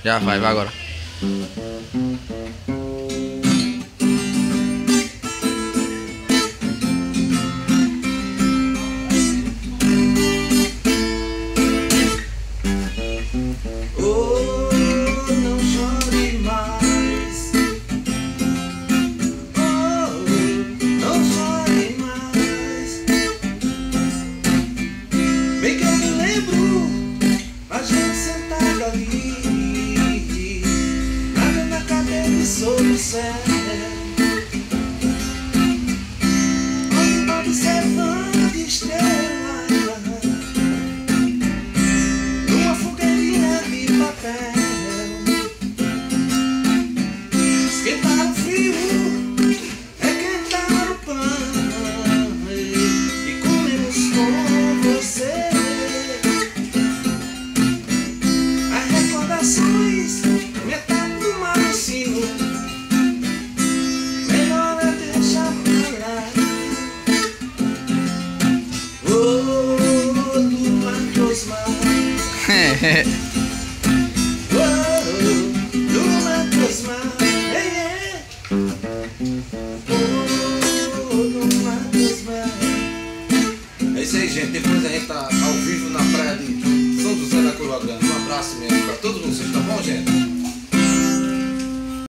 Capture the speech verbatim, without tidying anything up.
Já vai, vai agora. Oh, não chore mais. Oh, não chore mais. Bem que eu me lembro, a gente sentada ali, nada na cadeira e sob o céu, observando estrelas numa fogueirinha de papel. Esquentar o frio é quentar o pão e comemos com você. As recordações, metade do malucinho, melhor é deixar pra lá. Oh, lua tosmar. Oh, lua tosmar. Hey, yeah. Oh, lua tosmar. É isso aí, gente. Depois a gente tá ao vivo na praia de São José da Coroa Grande. Um abraço mesmo pra todos vocês, tá bom, gente?